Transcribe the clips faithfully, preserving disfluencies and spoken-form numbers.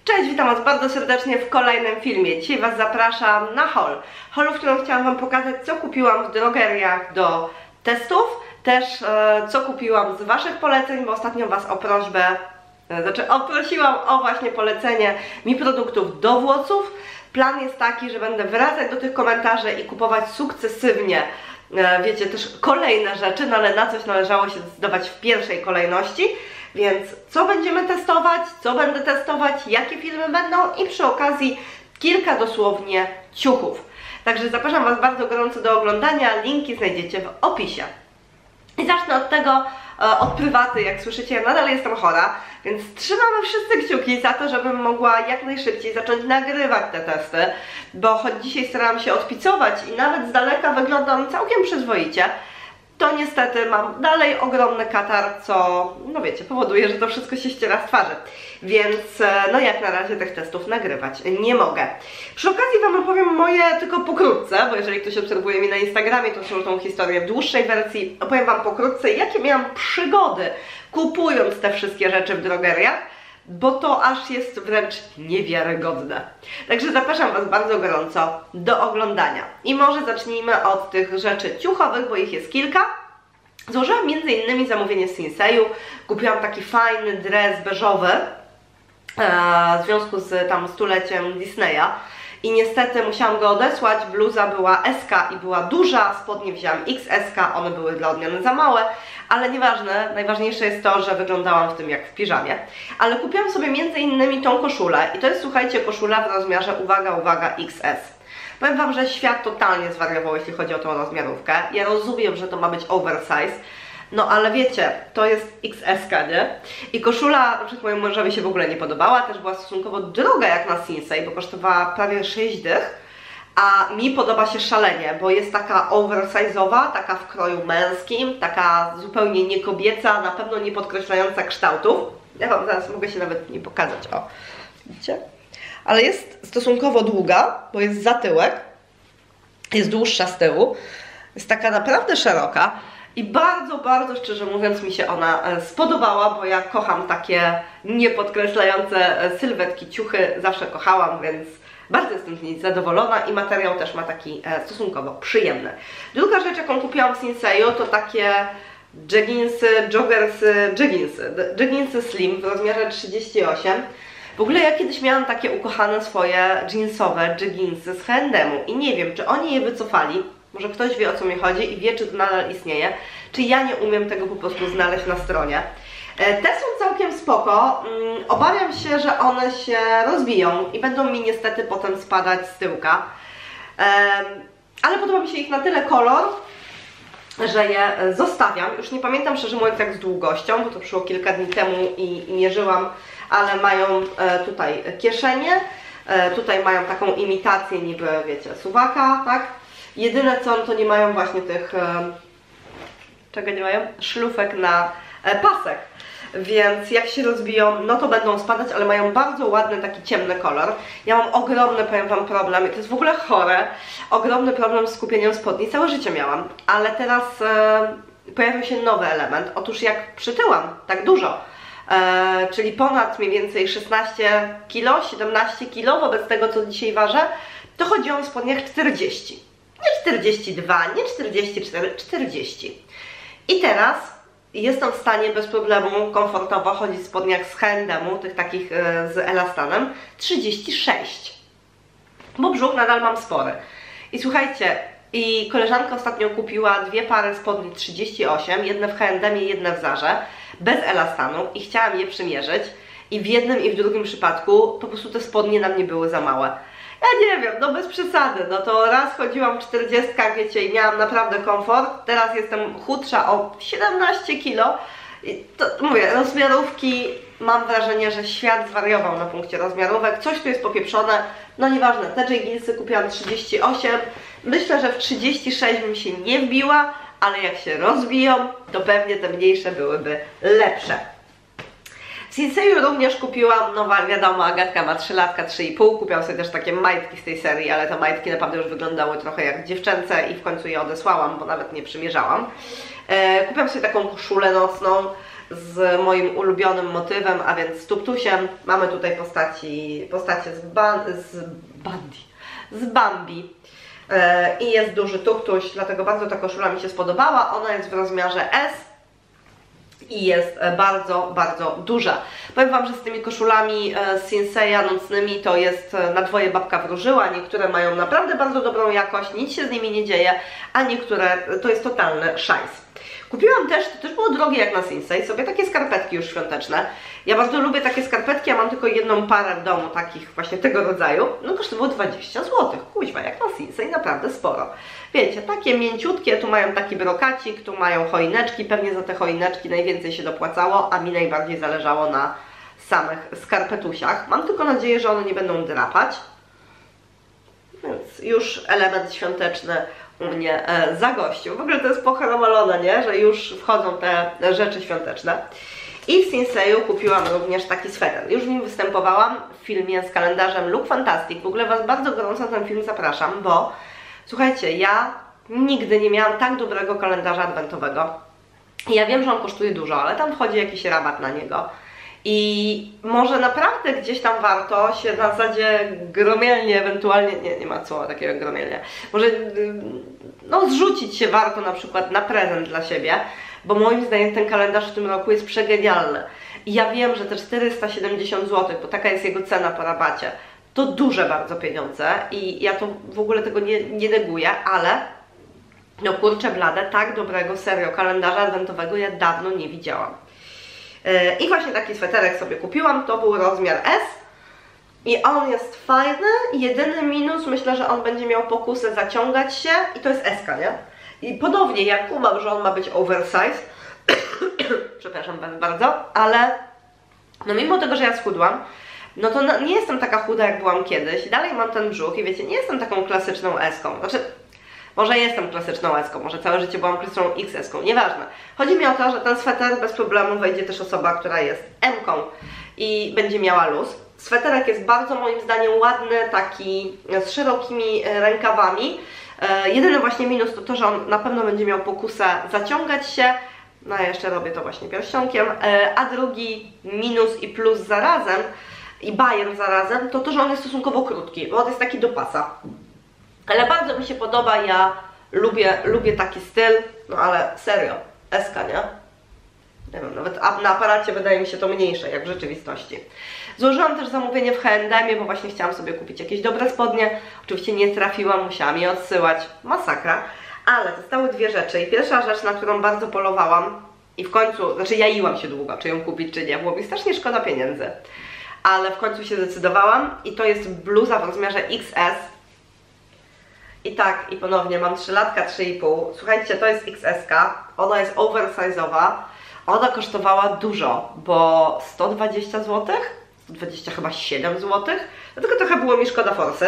Cześć, witam Was bardzo serdecznie w kolejnym filmie. Dzisiaj Was zapraszam na haul. Haul, w którym chciałam Wam pokazać, co kupiłam w drogeriach do testów. Też e, co kupiłam z Waszych poleceń, bo ostatnio Was o prośbę, e, znaczy oprosiłam o właśnie polecenie mi produktów do włosów. Plan jest taki, że będę wracać do tych komentarzy i kupować sukcesywnie, e, wiecie, też kolejne rzeczy, no ale na coś należało się zdecydować w pierwszej kolejności. Więc co będziemy testować, co będę testować, jakie filmy będą i przy okazji kilka dosłownie ciuchów. Także zapraszam Was bardzo gorąco do oglądania, linki znajdziecie w opisie. I zacznę od tego, od prywaty, jak słyszycie, ja nadal jestem chora, więc trzymamy wszyscy kciuki za to, żebym mogła jak najszybciej zacząć nagrywać te testy, bo choć dzisiaj starałam się odpicować i nawet z daleka wyglądam całkiem przyzwoicie, to niestety mam dalej ogromny katar, co, no wiecie, powoduje, że to wszystko się ściera z twarzy. Więc, no jak na razie tych testów nagrywać nie mogę. Przy okazji Wam opowiem moje, tylko pokrótce, bo jeżeli ktoś obserwuje mnie na Instagramie, to słyszą tą historię w dłuższej wersji. Opowiem Wam pokrótce, jakie miałam przygody kupując te wszystkie rzeczy w drogeriach, bo to aż jest wręcz niewiarygodne. Także zapraszam Was bardzo gorąco do oglądania. I może zacznijmy od tych rzeczy ciuchowych, bo ich jest kilka. Złożyłam między innymi zamówienie w Sinseju. Kupiłam taki fajny dres beżowy w związku z tam stuleciem Disneya. I niestety musiałam go odesłać, bluza była S K i była duża, spodnie wzięłam X S K, one były dla odmiany za małe, ale nieważne, najważniejsze jest to, że wyglądałam w tym jak w piżamie. Ale kupiłam sobie między innymi tą koszulę i to jest, słuchajcie, koszula w rozmiarze, uwaga, uwaga, X S. Powiem Wam, że świat totalnie zwariował, jeśli chodzi o tą rozmiarówkę. Ja rozumiem, że to ma być oversize, no ale wiecie, to jest X S K, nie? I koszula, na przykład mojemu mężowi się w ogóle nie podobała, też była stosunkowo droga jak na Sinsei, bo kosztowała prawie sześć dych, a mi podoba się szalenie, bo jest taka oversize'owa, taka w kroju męskim, taka zupełnie nie kobieca, na pewno nie podkreślająca kształtów. Ja Wam zaraz mogę się nawet nie pokazać, o, widzicie? Ale jest stosunkowo długa, bo jest zatyłek, jest dłuższa z tyłu, jest taka naprawdę szeroka. I bardzo, bardzo szczerze mówiąc mi się ona spodobała, bo ja kocham takie niepodkreślające sylwetki, ciuchy, zawsze kochałam, więc bardzo jestem z niej zadowolona i materiał też ma taki stosunkowo przyjemny. Druga rzecz, jaką kupiłam w Sinseju, to takie jogginsy, joggersy, jogginsy, jogginsy slim w rozmiarze trzydzieści osiem. W ogóle ja kiedyś miałam takie ukochane swoje jeansowe jogginsy z H and M u i nie wiem, czy oni je wycofali. Może ktoś wie, o co mi chodzi i wie, czy to nadal istnieje, czy ja nie umiem tego po prostu znaleźć na stronie. Te są całkiem spoko, obawiam się, że one się rozbiją i będą mi niestety potem spadać z tyłka. Ale podoba mi się ich na tyle kolor, że je zostawiam. Już nie pamiętam szczerze mówiąc jak z długością, bo to przyszło kilka dni temu i, i mierzyłam, ale mają tutaj kieszenie, tutaj mają taką imitację niby, wiecie, suwaka, tak? Jedyne co, to nie mają właśnie tych, e, czego nie mają? Szlufek na e, pasek. Więc jak się rozbiją, no to będą spadać, ale mają bardzo ładny, taki ciemny kolor. Ja mam ogromny, powiem Wam, problem, i to jest w ogóle chore, ogromny problem z skupieniem spodni, całe życie miałam. Ale teraz e, pojawił się nowy element. Otóż jak przytyłam tak dużo, e, czyli ponad mniej więcej szesnaście kilo, siedemnaście kilo wobec tego, co dzisiaj ważę, to chodziłam w spodniach czterdzieści. Nie czterdzieści dwa, nie czterdzieści cztery, czterdzieści. I teraz jestem w stanie bez problemu komfortowo chodzić w spodniach z H and M u, tych takich z elastanem, trzydzieści sześć. Bo brzuch nadal mam spory. I słuchajcie, i koleżanka ostatnio kupiła dwie pary spodni trzydzieści osiem, jedne w H and M ie, jedne w Zarze, bez elastanu i chciałam je przymierzyć. I w jednym i w drugim przypadku po prostu te spodnie na mnie były za małe. Ja nie wiem, no bez przesady, no to raz chodziłam w czterdziestkach, wiecie, i miałam naprawdę komfort, teraz jestem chudsza o siedemnaście kilo i to, mówię, rozmiarówki, mam wrażenie, że świat zwariował na punkcie rozmiarówek, coś tu jest popieprzone, no nieważne, te jeansy kupiłam trzydzieści osiem, myślę, że w trzydzieści sześć bym się nie wbiła, ale jak się rozbiją, to pewnie te mniejsze byłyby lepsze. W Sinseju również kupiłam, no wiadomo, Agatka ma trzy latka, trzy i pół, kupiłam sobie też takie majtki z tej serii, ale te majtki naprawdę już wyglądały trochę jak dziewczęce i w końcu je odesłałam, bo nawet nie przymierzałam. E, kupiłam sobie taką koszulę nocną, z moim ulubionym motywem, a więc z tuptusiem. Mamy tutaj postaci, postacie z, ban, z Bambi, z Bambi. I jest duży tuptuś, dlatego bardzo ta koszula mi się spodobała. Ona jest w rozmiarze S i jest bardzo, bardzo duża. Powiem Wam, że z tymi koszulami z Sinseya nocnymi to jest na dwoje babka wróżyła. Niektóre mają naprawdę bardzo dobrą jakość, nic się z nimi nie dzieje, a niektóre to jest totalny szajs. Kupiłam też, to też było drogie jak na Sinsei, sobie takie skarpetki już świąteczne. Ja bardzo lubię takie skarpetki, ja mam tylko jedną parę w domu, takich właśnie tego rodzaju. No kosztowało dwadzieścia złotych, kuźwa, jak na Sinsei, naprawdę sporo. Wiecie, takie mięciutkie, tu mają taki brokacik, tu mają choineczki, pewnie za te choineczki najwięcej się dopłacało, a mi najbardziej zależało na samych skarpetusiach. Mam tylko nadzieję, że one nie będą drapać. Więc już element świąteczny u mnie e, zagościł. W ogóle to jest pochromalone, nie? Że już wchodzą te rzeczy świąteczne. I w Sinseyu kupiłam również taki sweter. Już w nim występowałam w filmie z kalendarzem Look Fantastic. W ogóle Was bardzo gorąco na ten film zapraszam, bo słuchajcie, ja nigdy nie miałam tak dobrego kalendarza adwentowego. Ja wiem, że on kosztuje dużo, ale tam wchodzi jakiś rabat na niego. I może naprawdę gdzieś tam warto się na zasadzie gromielnie ewentualnie, nie, nie ma co takiego gromielnie, może no zrzucić się warto na przykład na prezent dla siebie, bo moim zdaniem ten kalendarz w tym roku jest przegenialny. I ja wiem, że te czterysta siedemdziesiąt złotych, bo taka jest jego cena po rabacie, to duże bardzo pieniądze i ja to w ogóle tego nie, nie neguję, ale no kurczę blade, tak dobrego serio kalendarza adwentowego ja dawno nie widziałam. I właśnie taki sweterek sobie kupiłam, to był rozmiar S i on jest fajny, jedyny minus, myślę, że on będzie miał pokusę zaciągać się i to jest S-ka, nie? I podobnie jak kumam, że on ma być oversize, przepraszam bardzo, ale no mimo tego, że ja schudłam, no to nie jestem taka chuda jak byłam kiedyś, dalej mam ten brzuch i wiecie, nie jestem taką klasyczną S-ką, znaczy może jestem klasyczną S-ką, może całe życie byłam klasyczną X S-ką, nieważne. Chodzi mi o to, że ten sweter bez problemu wejdzie też osoba, która jest M-ką i będzie miała luz. Sweterek jest bardzo moim zdaniem ładny, taki z szerokimi rękawami. E, jedyny właśnie minus to to, że on na pewno będzie miał pokusę zaciągać się. No ja jeszcze robię to właśnie pierścionkiem. E, a drugi minus i plus zarazem i bajer zarazem to to, że on jest stosunkowo krótki, bo on jest taki do pasa. Ale bardzo mi się podoba, ja lubię, lubię taki styl, no ale serio, S-ka, nie? Nie wiem, nawet na aparacie wydaje mi się to mniejsze, jak w rzeczywistości. Złożyłam też zamówienie w H and M, bo właśnie chciałam sobie kupić jakieś dobre spodnie. Oczywiście nie trafiłam, musiałam je odsyłać, masakra. Ale zostały dwie rzeczy i pierwsza rzecz, na którą bardzo polowałam i w końcu, znaczy jaiłam się długo, czy ją kupić, czy nie, było mi strasznie szkoda pieniędzy. Ale w końcu się zdecydowałam i to jest bluza w rozmiarze X S. I tak, i ponownie mam trzylatka, trzy i pół. Słuchajcie, to jest X S-ka, ona jest oversize'owa. Ona kosztowała dużo, bo sto dwadzieścia złotych, sto dwadzieścia chyba siedem złotych, dlatego trochę było mi szkoda forsy.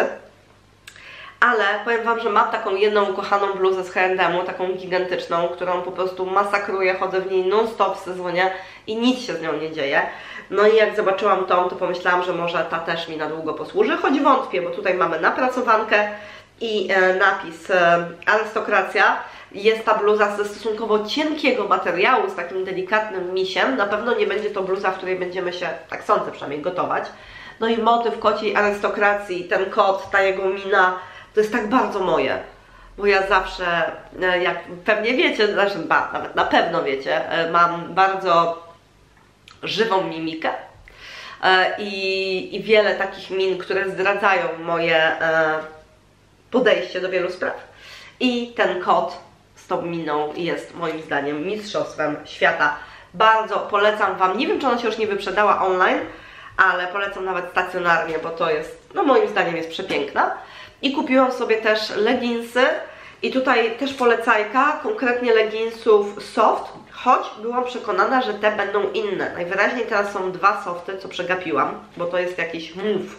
Ale powiem Wam, że mam taką jedną ukochaną bluzę z H and M-u, taką gigantyczną, którą po prostu masakruję, chodzę w niej non-stop w sezonie i nic się z nią nie dzieje. No i jak zobaczyłam tą, to pomyślałam, że może ta też mi na długo posłuży, choć wątpię, bo tutaj mamy napracowankę i e, napis e, arystokracja. Jest ta bluza ze stosunkowo cienkiego materiału, z takim delikatnym misiem. Na pewno nie będzie to bluza, w której będziemy się, tak sądzę przynajmniej, gotować. No i motyw kociej arystokracji, ten kot, ta jego mina, to jest tak bardzo moje. Bo ja zawsze, jak pewnie wiecie, znaczy nawet na pewno wiecie, mam bardzo żywą mimikę. I, i wiele takich min, które zdradzają moje podejście do wielu spraw. I ten kot z tą miną jest moim zdaniem mistrzostwem świata. Bardzo polecam Wam, nie wiem czy ona się już nie wyprzedała online, ale polecam nawet stacjonarnie, bo to jest, no moim zdaniem jest przepiękna. I kupiłam sobie też leginsy i tutaj też polecajka, konkretnie leginsów soft, choć byłam przekonana, że te będą inne. Najwyraźniej teraz są dwa softy, co przegapiłam, bo to jest jakiś move.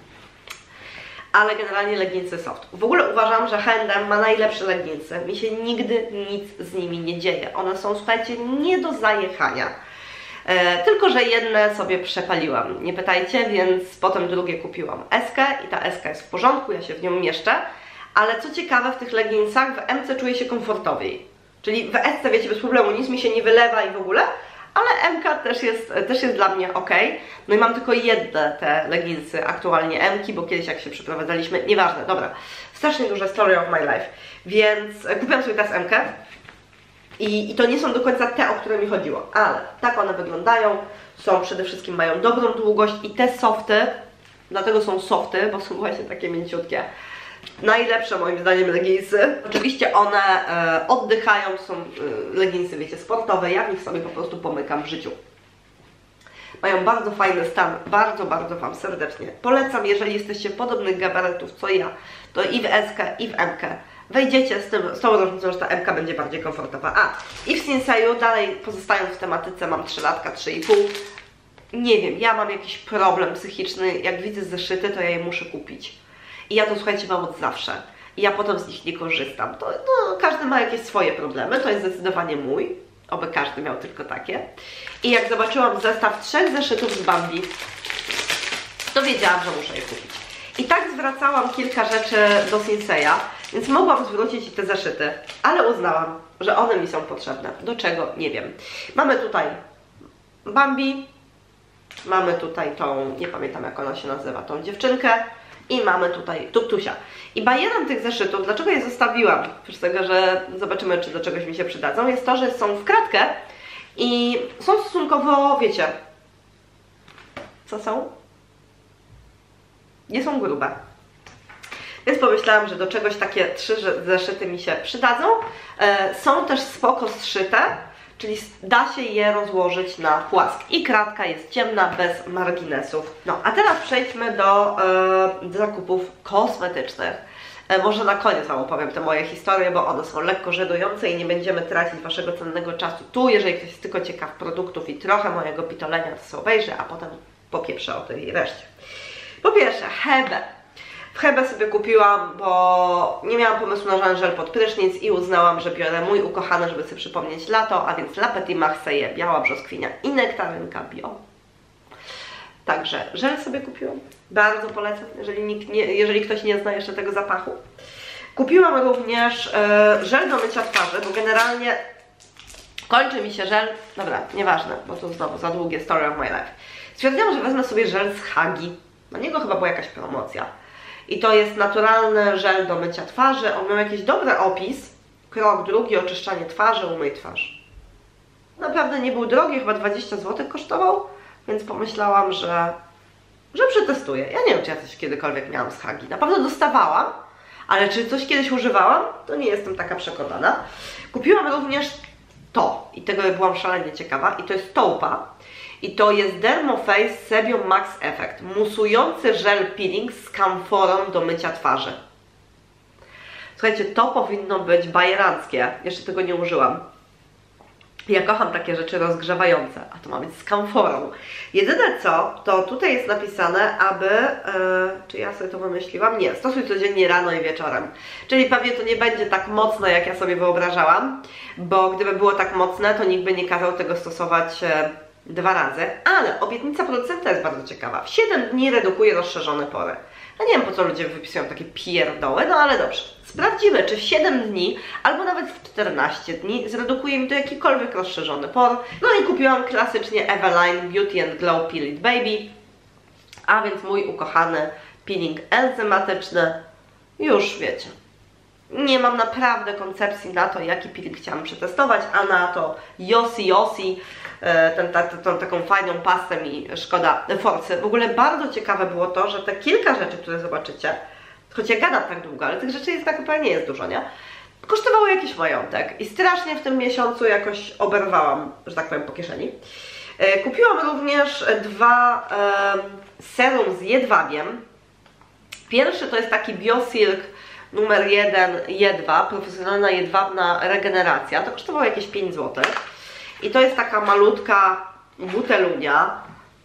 Ale generalnie leginsy soft. W ogóle uważam, że H and M ma najlepsze leginsy. Mi się nigdy nic z nimi nie dzieje. One są, słuchajcie, nie do zajechania. E, tylko, że jedne sobie przepaliłam. Nie pytajcie, więc potem drugie kupiłam S-kę i ta S-ka jest w porządku, ja się w nią mieszczę. Ale co ciekawe, w tych leginsach w M-ce czuję się komfortowiej. Czyli w S-ce, wiecie, bez problemu, nic mi się nie wylewa i w ogóle, ale M K też jest, też jest dla mnie ok. No i mam tylko jedne te leginsy aktualnie M-ki, bo kiedyś jak się przeprowadzaliśmy, nieważne, dobra. Strasznie duże story of my life, więc kupiłam sobie teraz M-kę i, i to nie są do końca te, o które mi chodziło, ale tak one wyglądają, są przede wszystkim, mają dobrą długość i te softy, dlatego są softy, bo są właśnie takie mięciutkie. Najlepsze moim zdaniem leginsy. Oczywiście one e, oddychają, są e, leginsy, wiecie, sportowe, ja w nich sobie po prostu pomykam w życiu. Mają bardzo fajny stan, bardzo, bardzo Wam serdecznie polecam, jeżeli jesteście podobnych gabarytów co ja, to i w S-kę, i w M-kę. Wejdziecie z, tym, z tą różnicą, że ta M-ka będzie bardziej komfortowa. A, i w Sinseju, dalej pozostając w tematyce, mam trzylatka, trzy i pół. Nie wiem, ja mam jakiś problem psychiczny, jak widzę zeszyty, to ja je muszę kupić. I ja to, słuchajcie, mam od zawsze. I ja potem z nich nie korzystam. To, no, każdy ma jakieś swoje problemy, to jest zdecydowanie mój. Oby każdy miał tylko takie. I jak zobaczyłam zestaw trzech zeszytów z Bambi, to wiedziałam, że muszę je kupić. I tak zwracałam kilka rzeczy do Sinseya, więc mogłam zwrócić te zeszyty, ale uznałam, że one mi są potrzebne. Do czego? Nie wiem. Mamy tutaj Bambi, mamy tutaj tą, nie pamiętam jak ona się nazywa, tą dziewczynkę i mamy tutaj Tuptusia. I bajerem tych zeszytów, dlaczego je zostawiłam, oprócz tego, że zobaczymy, czy do czegoś mi się przydadzą, jest to, że są w kratkę i są stosunkowo, wiecie, co są? Nie są grube. Więc pomyślałam, że do czegoś takie trzy zeszyty mi się przydadzą. E, są też spoko zszyte, czyli da się je rozłożyć na płask. I kratka jest ciemna, bez marginesów. No, a teraz przejdźmy do e, zakupów kosmetycznych. E, może na koniec Wam opowiem te moje historie, bo one są lekko żenujące i nie będziemy tracić Waszego cennego czasu tu. Jeżeli ktoś jest tylko ciekaw produktów i trochę mojego pitolenia, to sobie obejrzy, a potem popieprzę o tej reszcie. Po pierwsze, Hebe. W Hebe sobie kupiłam, bo nie miałam pomysłu na żaden żel pod prysznic i uznałam, że biorę mój ukochany, żeby sobie przypomnieć lato, a więc La Petit Marseille, biała brzoskwinia i nektarynka bio. Także żel sobie kupiłam. Bardzo polecam, jeżeli, nikt nie, jeżeli ktoś nie zna jeszcze tego zapachu. Kupiłam również e, żel do mycia twarzy, bo generalnie kończy mi się żel. Dobra, nieważne, bo to znowu za długie story of my life. Stwierdziłam, że wezmę sobie żel z Hagi. Na niego chyba była jakaś promocja. I to jest naturalny żel do mycia twarzy. On miał jakiś dobry opis. Krok drugi, oczyszczanie twarzy, umyj twarz. Naprawdę nie był drogi, chyba dwadzieścia złotych kosztował. Więc pomyślałam, że, że przetestuję. Ja nie wiem, czy ja coś kiedykolwiek miałam z Hagi. Na pewno dostawałam, ale czy coś kiedyś używałam, to nie jestem taka przekonana. Kupiłam również to. I tego byłam szalenie ciekawa. I to jest Taupa. I to jest Dermoface Sebium Max Effect. Musujący żel peeling z kamforą do mycia twarzy. Słuchajcie, to powinno być bajeranckie. Jeszcze tego nie użyłam. Ja kocham takie rzeczy rozgrzewające, a to ma być z kamforą. Jedyne co, to tutaj jest napisane, aby... Yy, czy ja sobie to wymyśliłam? Nie, stosuj codziennie rano i wieczorem. Czyli pewnie to nie będzie tak mocne, jak ja sobie wyobrażałam, bo gdyby było tak mocne, to nikt by nie kazał tego stosować yy, dwa razy. Ale obietnica producenta jest bardzo ciekawa. W siedem dni redukuje rozszerzone pory. Ja nie wiem, po co ludzie wypisują takie pierdoły, no ale dobrze. Sprawdzimy, czy w siedem dni, albo nawet w czternaście dni zredukuje mi to jakikolwiek rozszerzony por. No i kupiłam klasycznie Eveline Beauty and Glow Peel It Baby, a więc mój ukochany peeling enzymatyczny. Już wiecie. Nie mam naprawdę koncepcji na to, jaki peeling chciałam przetestować, a na to Yossi Yossi, ten, ta, tą taką fajną pastę mi szkoda forcy. W ogóle bardzo ciekawe było to, że te kilka rzeczy, które zobaczycie, choć ja gadam tak długo, ale tych rzeczy jest tak naprawdę nie jest dużo, nie? Kosztowało jakiś majątek i strasznie w tym miesiącu jakoś oberwałam, że tak powiem, po kieszeni. Kupiłam również dwa e, serum z jedwabiem. Pierwszy to jest taki Biosilk numer jeden jedwab, profesjonalna jedwabna regeneracja. To kosztowało jakieś pięć złotych. I to jest taka malutka butelunia.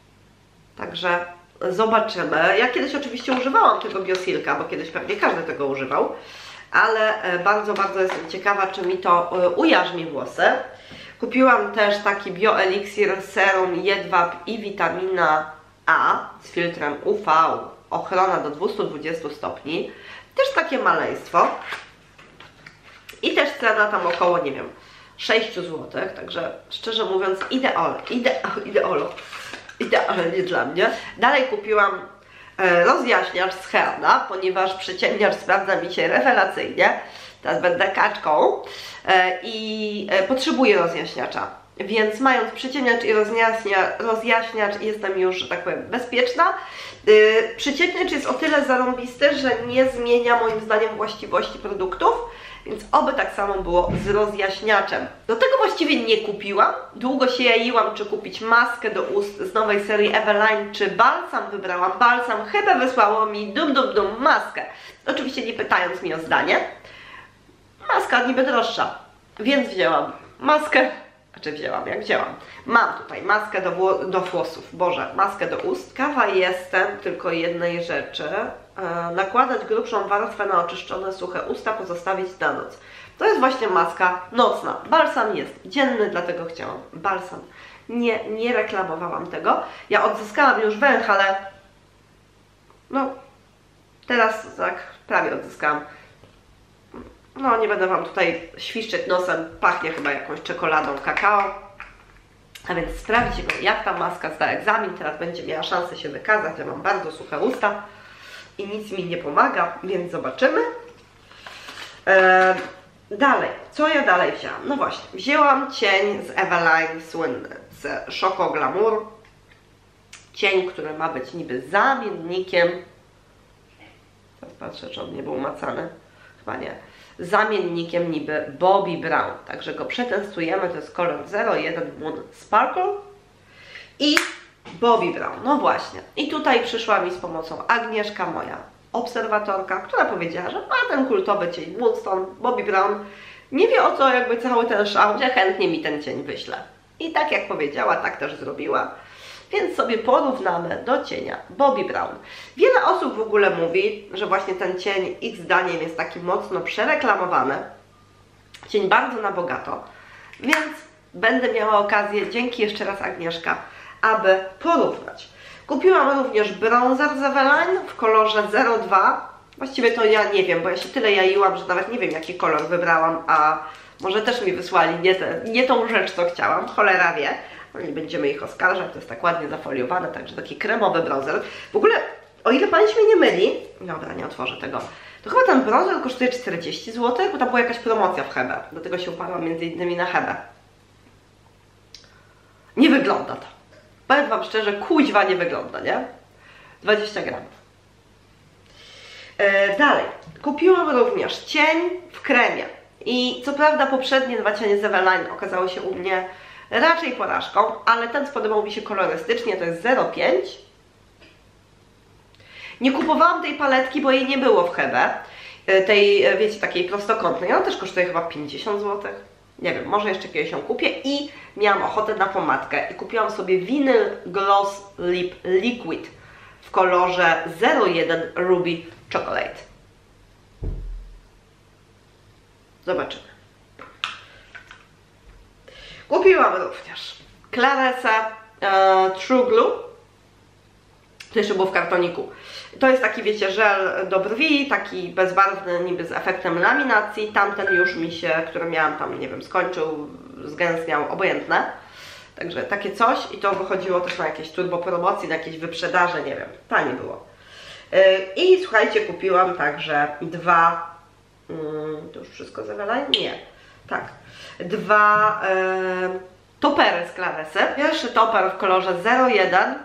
Także zobaczymy. Ja kiedyś oczywiście używałam tego Biosilka, bo kiedyś pewnie każdy tego używał. Ale bardzo, bardzo jestem ciekawa, czy mi to ujarzmi włosy. Kupiłam też taki Bioelixir Serum Jedwab i Witamina A z filtrem U V. Ochrona do dwustu dwudziestu stopni. Też takie maleństwo. I też cena tam około, nie wiem, sześć złotych, także szczerze mówiąc ideolo, ideolo, ideolo, idealnie dla mnie. Dalej kupiłam e, rozjaśniacz z Herda, ponieważ przyciemniacz sprawdza mi się rewelacyjnie. Teraz będę kaczką e, i e, potrzebuję rozjaśniacza. Więc mając przyciemniacz i rozjaśnia, rozjaśniacz jestem już, że tak powiem, bezpieczna. Yy, przyciemniacz jest o tyle zarąbisty, że nie zmienia moim zdaniem właściwości produktów, więc oby tak samo było z rozjaśniaczem. Do tego właściwie nie kupiłam. Długo się jaiłam, czy kupić maskę do ust z nowej serii Eveline, czy balsam. Wybrałam balsam. Chyba wysłało mi dum dum dum maskę. Oczywiście nie pytając mi o zdanie. Maska niby droższa, więc wzięłam maskę. Znaczy wzięłam, jak wzięłam. Mam tutaj maskę do, do włosów, Boże, maskę do ust. Ciekawa jestem tylko jednej rzeczy. E, nakładać grubszą warstwę na oczyszczone, suche usta, pozostawić na noc. To jest właśnie maska nocna. Balsam jest dzienny, dlatego chciałam balsam. Nie, nie reklamowałam tego. Ja odzyskałam już węch, ale no teraz tak prawie odzyskałam. No, nie będę Wam tutaj świszczeć nosem, pachnie chyba jakąś czekoladą, kakao. A więc sprawdzimy, jak ta maska zda egzamin. Teraz będzie miała szansę się wykazać. Ja mam bardzo suche usta i nic mi nie pomaga, więc zobaczymy. Eee, dalej, co ja dalej wzięłam? No właśnie, wzięłam cień z Eveline słynny, z Choco Glamour. Cień, który ma być niby zamiennikiem. Teraz patrzę, czy on nie był macany. Chyba nie. Zamiennikiem niby Bobbi Brown. Także go przetestujemy. To jest kolor zero jeden Moon Sparkle i Bobbi Brown. No właśnie. I tutaj przyszła mi z pomocą Agnieszka, moja obserwatorka, która powiedziała, że ma ten kultowy cień Moonstone, Bobbi Brown. Nie wie, o co jakby cały ten szał, że chętnie mi ten cień wyśle. I tak jak powiedziała, tak też zrobiła. Więc sobie porównamy do cienia Bobbi Brown. Wiele osób w ogóle mówi, że właśnie ten cień ich zdaniem jest taki mocno przereklamowany. Cień bardzo na bogato. Więc będę miała okazję, dzięki jeszcze raz Agnieszka, aby porównać. Kupiłam również bronzer z Eveline w kolorze zero dwa. Właściwie to ja nie wiem, bo ja się tyle jaiłam, że nawet nie wiem, jaki kolor wybrałam, a może też mi wysłali nie, te, nie tą rzecz, co chciałam. Cholera wie. No nie będziemy ich oskarżać, to jest tak ładnie zafoliowane, także taki kremowy bronzer. W ogóle, o ile Pani mnie nie myli, dobra, nie otworzę tego, to chyba ten bronzer kosztuje czterdzieści złotych, bo tam była jakaś promocja w Hebe. Dlatego się uparłam między innymi na Hebe. Nie wygląda to. Powiem Wam szczerze, kuźwa nie wygląda, nie? dwadzieścia gramów. Yy, dalej, kupiłam również cień w kremie. I co prawda poprzednie dwa cienie z Eveline okazały się u mnie raczej porażką, ale ten spodobał mi się kolorystycznie, to jest zero pięć. Nie kupowałam tej paletki, bo jej nie było w Hebe. Tej, wiecie, takiej prostokątnej. Ona też kosztuje chyba pięćdziesiąt złotych. Nie wiem, może jeszcze kiedyś ją kupię. I miałam ochotę na pomadkę. I kupiłam sobie Vinyl Gloss Lip Liquid w kolorze zero jeden Ruby Chocolate. Zobaczymy. Kupiłam również Claresa e, True Glue. To jeszcze było w kartoniku. To jest taki, wiecie, żel do brwi, taki bezbarwny, niby z efektem laminacji. Tamten już mi się, który miałam tam, nie wiem, skończył, zgęstniał, obojętne. Także takie coś i to wychodziło też na jakieś turbo promocje, na jakieś wyprzedaże, nie wiem, tanie było. Yy, I słuchajcie, kupiłam także dwa, yy, to już wszystko z Eveline? Nie, tak, dwa yy, topery z Claresy. Pierwszy toper w kolorze zero jeden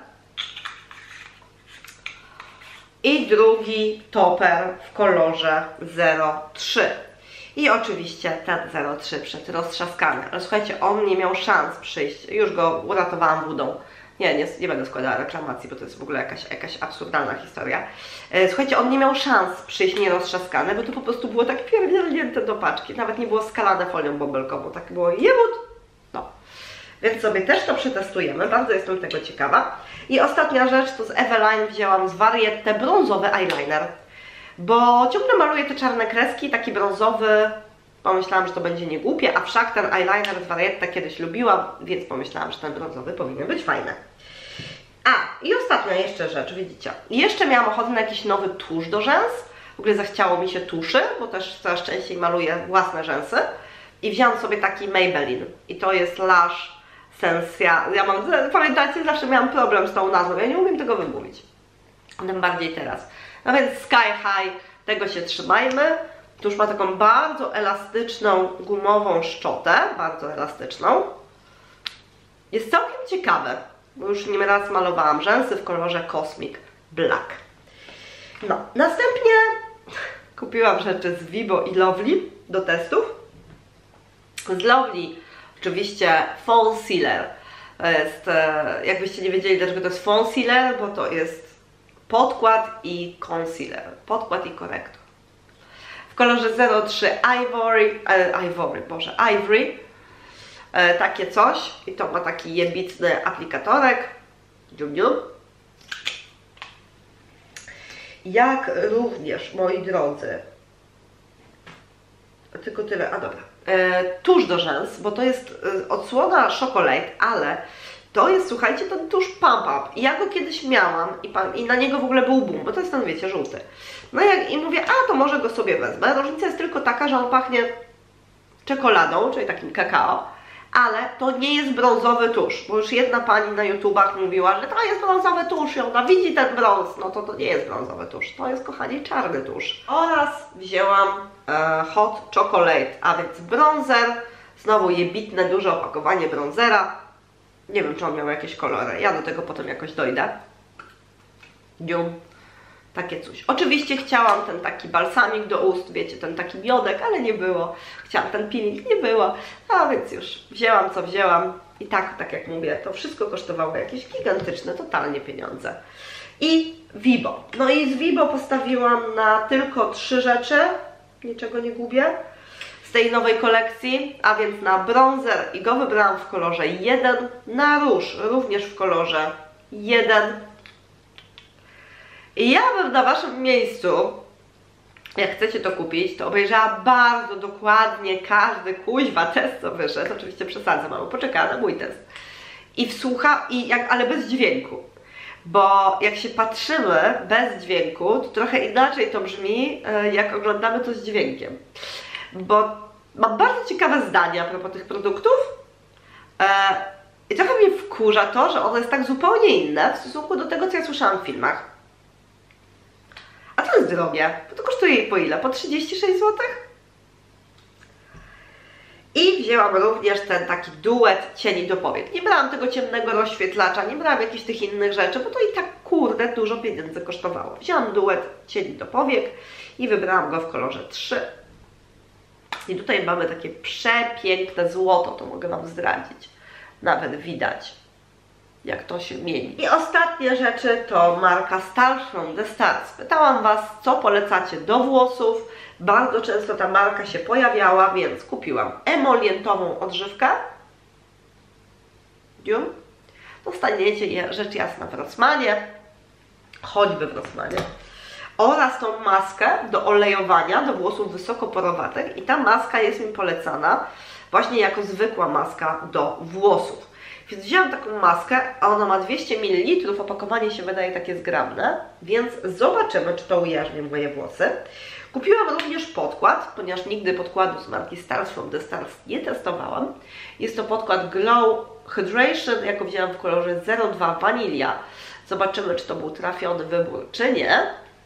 i drugi toper w kolorze zero trzy. I oczywiście ten zero trzy przed roztrzaskany. Ale słuchajcie, on nie miał szans przyjść. Już go uratowałam wódą. Nie, nie, nie będę składała reklamacji, bo to jest w ogóle jakaś, jakaś absurdalna historia. E, słuchajcie, on nie miał szans przyjść nieroztrzaskany, bo to po prostu było tak pierdolnięte do paczki. Nawet nie było skalane folią bąbelkową. Tak było jebut. No. Więc sobie też to przetestujemy. Bardzo jestem tego ciekawa. I ostatnia rzecz, to z Eveline wzięłam z Variette brązowy eyeliner. Bo ciągle maluję te czarne kreski, taki brązowy, pomyślałam, że to będzie niegłupie, a wszak ten eyeliner z Variette kiedyś lubiłam, więc pomyślałam, że ten brązowy powinien być fajny. A, i ostatnia jeszcze rzecz, widzicie, jeszcze miałam ochotę na jakiś nowy tusz do rzęs, w ogóle zachciało mi się tuszy, bo też coraz częściej maluję własne rzęsy, I wziąłam sobie taki Maybelline. I to jest Lash Sensia. Ja mam, pamiętacie, zawsze miałam problem z tą nazwą. Ja nie umiem tego wymówić. Tym bardziej teraz. No więc Sky High, tego się trzymajmy. Tuż ma taką bardzo elastyczną, gumową szczotę. Bardzo elastyczną. Jest całkiem ciekawe, bo już nieraz malowałam rzęsy w kolorze Cosmic Black. No, następnie kupiłam rzeczy z Vibo i Lovely do testów. Z Lovely oczywiście Concealer. To jest, jakbyście nie wiedzieli, dlaczego to jest concealer, bo to jest podkład i concealer. Podkład i korektor. W kolorze zero trzy Ivory, e, Ivory, Boże, Ivory. E, takie coś. I to ma taki jebitny aplikatorek. Dzium, dzium. Jak również, moi drodzy, tylko tyle, a dobra, e, tusz do rzęs, bo to jest e, odsłona Chocolate, ale to jest, słuchajcie, ten tusz Pump Up. I ja go kiedyś miałam i, i na niego w ogóle był boom, bo to jest ten, wiecie, żółty. No jak, i mówię, a to może go sobie wezmę. Różnica jest tylko taka, że on pachnie czekoladą, czyli takim kakao, ale to nie jest brązowy tusz, bo już jedna pani na YouTubach mówiła, że to jest brązowy tusz i ona widzi ten brąz. No to to nie jest brązowy tusz, to jest, kochani, czarny tusz. Oraz wzięłam e, Hot Chocolate, a więc bronzer. Znowu jebitne, duże opakowanie bronzera. Nie wiem, czy on miał jakieś kolory, ja do tego potem jakoś dojdę. Dzium. Takie coś. Oczywiście chciałam ten taki balsamik do ust, wiecie, ten taki miodek, ale nie było. Chciałam ten peeling, nie było. A więc już wzięłam, co wzięłam. I tak, tak jak mówię, to wszystko kosztowało jakieś gigantyczne, totalnie pieniądze. I Vibo. No i z Vibo postawiłam na tylko trzy rzeczy. Niczego nie gubię. Z tej nowej kolekcji, a więc na bronzer i go wybrałam w kolorze jeden, na róż również w kolorze jeden. I ja bym na waszym miejscu, jak chcecie to kupić, to obejrzała bardzo dokładnie każdy kuźwa test, co wyszedł. Oczywiście przesadzę mało, poczekała na mój test. I wsłucha, i jak, ale bez dźwięku. Bo jak się patrzymy bez dźwięku, to trochę inaczej to brzmi, jak oglądamy to z dźwiękiem. Bo mam bardzo ciekawe zdania a propos tych produktów. I trochę mnie wkurza to, że ono jest tak zupełnie inne w stosunku do tego, co ja słyszałam w filmach. A to jest drogie, bo to kosztuje po ile? Po trzydzieści sześć złotych? I wzięłam również ten taki duet cieni do powiek. Nie brałam tego ciemnego rozświetlacza, nie brałam jakichś tych innych rzeczy, bo to i tak kurde dużo pieniędzy kosztowało. Wzięłam duet cieni do powiek i wybrałam go w kolorze trzy. I tutaj mamy takie przepiękne złoto, to mogę wam zdradzić. Nawet widać, jak to się mieni. I ostatnie rzeczy to marka Stars from the Stars. Pytałam was, co polecacie do włosów. Bardzo często ta marka się pojawiała, więc kupiłam emolientową odżywkę. Dostaniecie je rzecz jasna w Rossmanie, choćby w Rossmanie. Oraz tą maskę do olejowania do włosów wysokoporowatych. I ta maska jest mi polecana właśnie jako zwykła maska do włosów. Więc wzięłam taką maskę, a ona ma dwieście mililitrów, opakowanie się wydaje takie zgrabne, więc zobaczymy, czy to ujarzmi moje włosy. Kupiłam również podkład, ponieważ nigdy podkładu z marki Stars from the Stars nie testowałam. Jest to podkład Glow Hydration, jako wzięłam w kolorze zero dwa Vanilla. Zobaczymy, czy to był trafiony wybór, czy nie.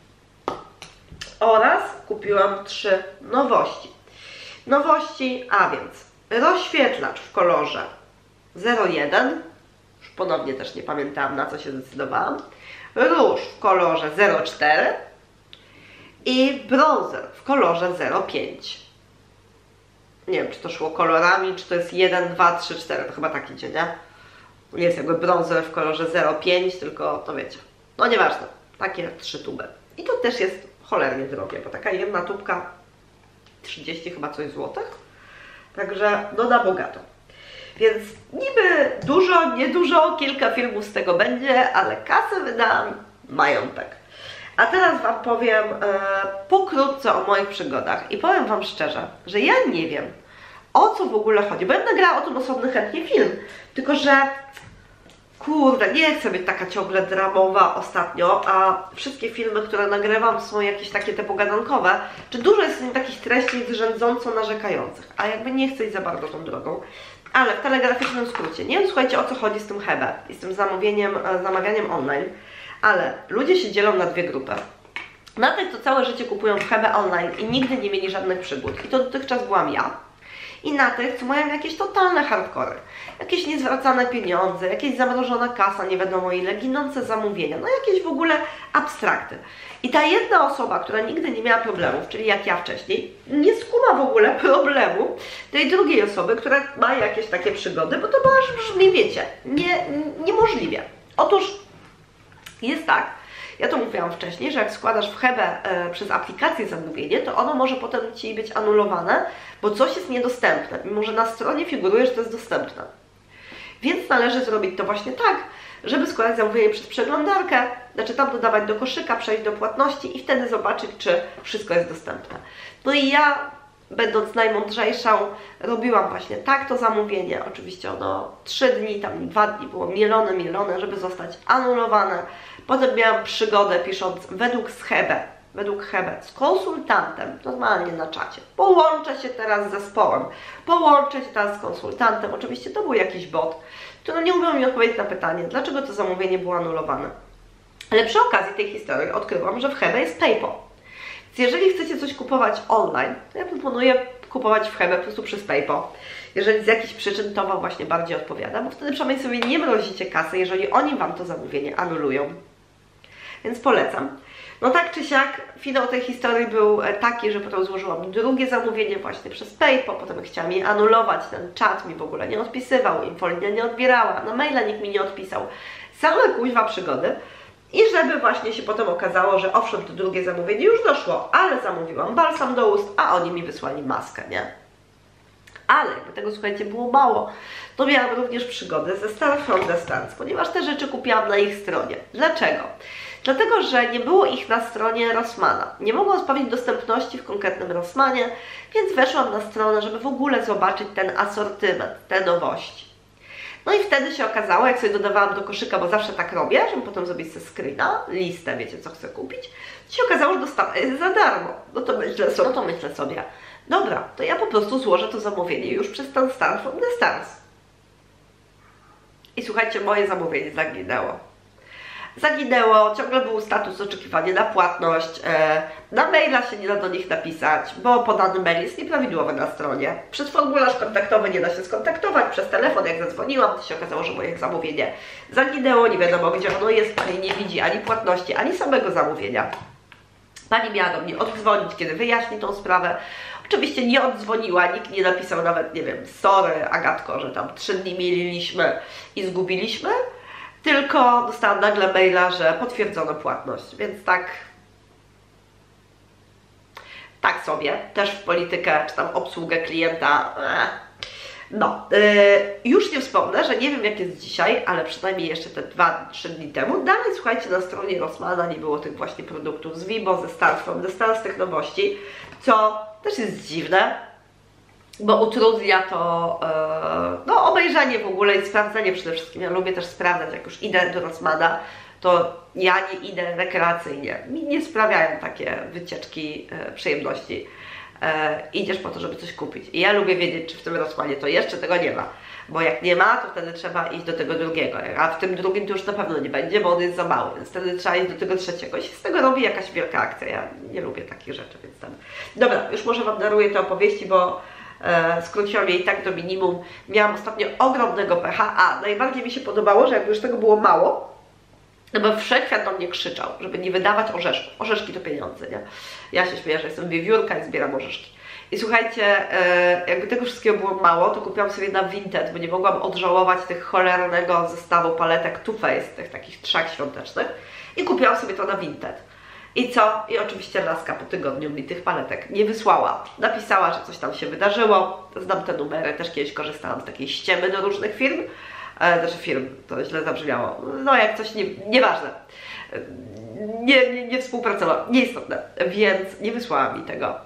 Oraz kupiłam trzy nowości. Nowości, a więc rozświetlacz w kolorze zero jeden, już ponownie też nie pamiętałam, na co się zdecydowałam, róż w kolorze zero cztery i bronzer w kolorze zero pięć. Nie wiem, czy to szło kolorami, czy to jest jeden, dwa, trzy, cztery, to chyba tak idzie, nie? Nie jest jakby bronzer w kolorze zero pięć, tylko to wiecie, no nieważne, takie trzy tuby. I to też jest cholernie drogie, bo taka jedna tubka trzydzieści chyba coś złotych, także no na bogato. Więc niby dużo, niedużo, kilka filmów z tego będzie, ale kasę wydałam majątek. A teraz wam powiem e, pokrótce o moich przygodach i powiem wam szczerze, że ja nie wiem, o co w ogóle chodzi, bo ja nagrałam o tym osobny chętnie film, tylko że kurde, nie chcę być taka ciągle dramowa ostatnio, a wszystkie filmy, które nagrywam, są jakieś takie te pogadankowe, czy dużo jest w nim takich treści zrzędząco narzekających, a jakby nie chcę iść za bardzo tą drogą. Ale w telegraficznym skrócie, nie wiem, słuchajcie, o co chodzi z tym Hebe i z tym zamówieniem, zamawianiem online, ale ludzie się dzielą na dwie grupy. Na tych, co całe życie kupują w Hebe online i nigdy nie mieli żadnych przygód, i to dotychczas byłam ja, i na tych, co mają jakieś totalne hardkory, jakieś niezwracane pieniądze, jakieś zamrożona kasa, nie wiadomo ile, ginące zamówienia, no jakieś w ogóle abstrakty. I ta jedna osoba, która nigdy nie miała problemów, czyli jak ja wcześniej, nie skuma w ogóle problemu tej drugiej osoby, która ma jakieś takie przygody, bo to brzmi, wiecie, nie, niemożliwie. Otóż jest tak, ja to mówiłam wcześniej, że jak składasz w Hebe e, przez aplikację zamówienie, to ono może potem Ci być anulowane, bo coś jest niedostępne, mimo że na stronie figuruje, że to jest dostępne. Więc należy zrobić to właśnie tak, żeby składać zamówienie przez przeglądarkę, znaczy tam dodawać do koszyka, przejść do płatności i wtedy zobaczyć, czy wszystko jest dostępne. No i ja, będąc najmądrzejszą, robiłam właśnie tak to zamówienie. Oczywiście ono trzy dni, tam dwa dni było mielone, mielone, żeby zostać anulowane. Potem miałam przygodę pisząc według Hebe, według Hebe, z konsultantem, normalnie na czacie. Połączę się teraz z zespołem, połączę się teraz z konsultantem. Oczywiście to był jakiś bot, który nie umiał mi odpowiedzieć na pytanie, dlaczego to zamówienie było anulowane. Ale przy okazji tej historii odkryłam, że w Hebe jest PayPal. Więc jeżeli chcecie coś kupować online, to ja proponuję kupować w Hebe po prostu przez PayPal. Jeżeli z jakichś przyczyn to Wam właśnie bardziej odpowiada, bo wtedy przynajmniej sobie nie mrozicie kasy, jeżeli oni Wam to zamówienie anulują. Więc polecam. No tak czy siak, finał tej historii był taki, że potem złożyłam drugie zamówienie właśnie przez PayPal, potem chciałam je anulować, ten czat mi w ogóle nie odpisywał, infolinia nie odbierała, na maila nikt mi nie odpisał. Same kuźwa przygody. I żeby właśnie się potem okazało, że owszem, to drugie zamówienie już doszło, ale zamówiłam balsam do ust, a oni mi wysłali maskę, nie? Ale jakby tego, słuchajcie, było mało, to miałam również przygody ze Star from the Stars, ponieważ te rzeczy kupiłam na ich stronie. Dlaczego? Dlatego, że nie było ich na stronie Rossmana. Nie mogłam spełnić dostępności w konkretnym Rossmanie, więc weszłam na stronę, żeby w ogóle zobaczyć ten asortyment, te nowości. No i wtedy się okazało, jak sobie dodawałam do koszyka, bo zawsze tak robię, żeby potem zrobić sobie screena, listę, wiecie, co chcę kupić, to się okazało, że dostaję za darmo. No to myślę sobie, no to myślę sobie, dobra, to ja po prostu złożę to zamówienie już przez ten Star from the Stars. I słuchajcie, moje zamówienie zaginęło. Zaginęło, ciągle był status oczekiwania na płatność, e, na maila się nie da do nich napisać, bo podany mail jest nieprawidłowy na stronie. Przez formularz kontaktowy nie da się skontaktować, przez telefon jak zadzwoniłam, to się okazało, że moje zamówienie zaginęło, nie wiadomo gdzie ono jest, pani nie widzi ani płatności, ani samego zamówienia. Pani miała do mnie oddzwonić, kiedy wyjaśni tą sprawę. Oczywiście nie oddzwoniła, nikt nie napisał nawet, nie wiem, sorry Agatko, że tam trzy dni mieliliśmy i zgubiliśmy. Tylko dostałam nagle maila, że potwierdzono płatność, więc tak, tak sobie, też w politykę, czy tam obsługę klienta, no, yy, już nie wspomnę, że nie wiem jak jest dzisiaj, ale przynajmniej jeszcze te dwa trzy dni temu, dalej słuchajcie, na stronie Rossmana nie było tych właśnie produktów z Vibo, ze Stars from the Stars, tych nowości, co też jest dziwne, bo utrudnia to yy, no, obejrzenie w ogóle i sprawdzenie przede wszystkim. Ja lubię też sprawdzać, jak już idę do Rossmana, to ja nie idę rekreacyjnie. Mi nie sprawiają takie wycieczki yy, przyjemności. Yy, idziesz po to, żeby coś kupić. I ja lubię wiedzieć, czy w tym Rossmanie to jeszcze tego nie ma. Bo jak nie ma, to wtedy trzeba iść do tego drugiego. A w tym drugim to już na pewno nie będzie, bo on jest za mały. Więc wtedy trzeba iść do tego trzeciego. I się z tego robi jakaś wielka akcja. Ja nie lubię takich rzeczy, więc tam... Dobra, już może Wam daruję te opowieści, bo E, skróciłam je i tak do minimum. Miałam ostatnio ogromnego pecha, a najbardziej mi się podobało, że jakby już tego było mało, no bo wszechświat do mnie krzyczał, żeby nie wydawać orzeszków. Orzeszki to pieniądze, nie? Ja się śmieję, że jestem wiewiórka i zbieram orzeszki. I słuchajcie, e, jakby tego wszystkiego było mało, to kupiłam sobie na Vinted, bo nie mogłam odżałować tych cholernego zestawu paletek Too Faced, tych takich trzech świątecznych. I kupiłam sobie to na Vinted. I co? I oczywiście laska po tygodniu mi tych paletek nie wysłała. Napisała, że coś tam się wydarzyło. Znam te numery, też kiedyś korzystałam z takiej ściemy do różnych firm. E, znaczy firm, to źle zabrzmiało. No jak coś nie, nieważne. Nie, nie, nie współpracował, nieistotne. Więc nie wysłała mi tego.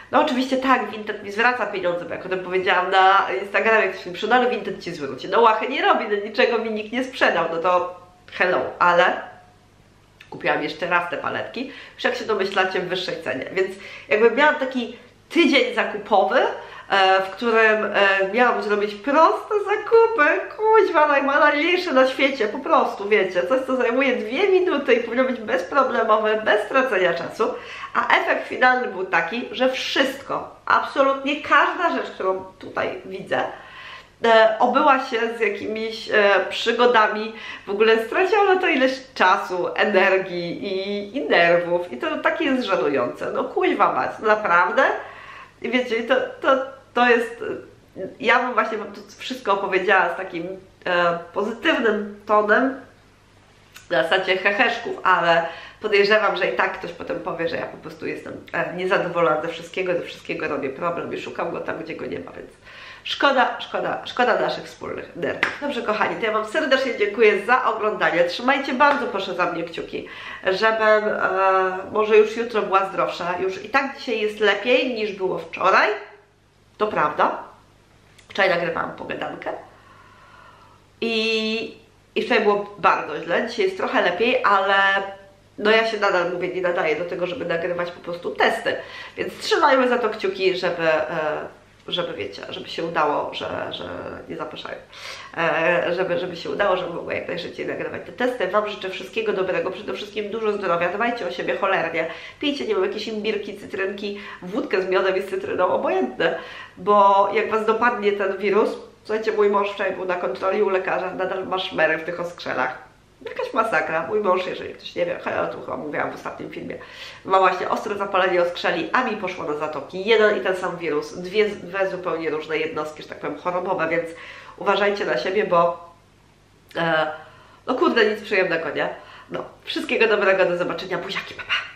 No oczywiście tak, Vinted mi zwraca pieniądze, bo jak o tym powiedziałam na Instagramie, jak ktoś mi przyda, no Vinted ci zwróci. No łachy nie robi, no niczego mi nikt nie sprzedał, no to hello, ale kupiłam jeszcze raz te paletki, już jak się domyślacie, w wyższej cenie, więc jakby miałam taki tydzień zakupowy, w którym miałam zrobić proste zakupy, kuźwa, najmniejsze na świecie, po prostu, wiecie, coś co zajmuje dwie minuty i powinno być bezproblemowe, bez stracenia czasu, a efekt finalny był taki, że wszystko, absolutnie każda rzecz, którą tutaj widzę, obyła się z jakimiś przygodami, w ogóle straciłam na to ileś czasu, energii i, i nerwów i to takie jest żenujące, no kuźwa mać, naprawdę, i wiecie, to, to, to jest, ja bym właśnie wam to wszystko opowiedziała z takim e, pozytywnym tonem, w zasadzie heheszków, ale podejrzewam, że i tak ktoś potem powie, że ja po prostu jestem e, niezadowolona ze wszystkiego, ze wszystkiego robię problem i szukam go tam, gdzie go nie ma, więc szkoda, szkoda, szkoda naszych wspólnych nerwów. Dobrze kochani, to ja wam serdecznie dziękuję za oglądanie, trzymajcie bardzo proszę za mnie kciuki, żebym e, może już jutro była zdrowsza, już i tak dzisiaj jest lepiej niż było wczoraj, to prawda, wczoraj nagrywałam pogadankę i, i wczoraj było bardzo źle, dzisiaj jest trochę lepiej, ale no ja się nadal, mówię, nie nadaję do tego, żeby nagrywać po prostu testy, więc trzymajmy za to kciuki, żeby, żeby wiecie, żeby się udało, że, że nie zapraszają, żeby, żeby się udało, żeby mogła jak najszybciej nagrywać te testy. Wam życzę wszystkiego dobrego, przede wszystkim dużo zdrowia, dbajcie o siebie cholernie, pijcie, nie wiem, jakieś imbirki, cytrynki, wódkę z miodem i z cytryną, obojętne, bo jak was dopadnie ten wirus, słuchajcie, mój mąż wczoraj był na kontroli u lekarza, nadal ma szmery w tych oskrzelach. Jakaś masakra. Mój mąż, jeżeli ktoś nie wie, ja o tym chyba mówiłam w ostatnim filmie, ma właśnie ostre zapalenie oskrzeli, a mi poszło na zatoki. Jeden i ten sam wirus, dwie, dwie zupełnie różne jednostki, że tak powiem, chorobowe, więc uważajcie na siebie, bo e, no kurde, nic przyjemnego, nie? No, wszystkiego dobrego, do zobaczenia, buziaki, pa, pa.